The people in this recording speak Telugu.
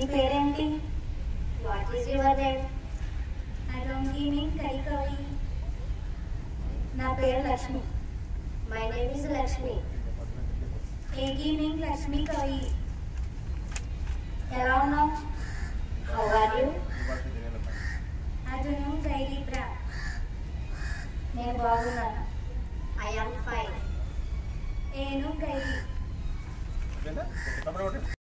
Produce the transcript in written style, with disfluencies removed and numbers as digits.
పేరేంటి? What is your name? I don't give me Karikavi. నా పేరు Lakshmi. My name is Lakshmi. ఏ ఈవినింగ్ లక్ష్మి కవి. ఎలా ఉన్నావు? How are you? అతను గైరీప్రా. నేను బాగున్నాను. I am fine. నేను గైరీ.